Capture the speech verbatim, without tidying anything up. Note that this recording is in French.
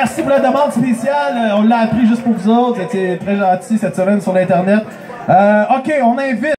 merci pour la demande spéciale. On l'a appris juste pour vous autres. C'était très gentil cette semaine sur l'Internet. Euh, OK, on invite...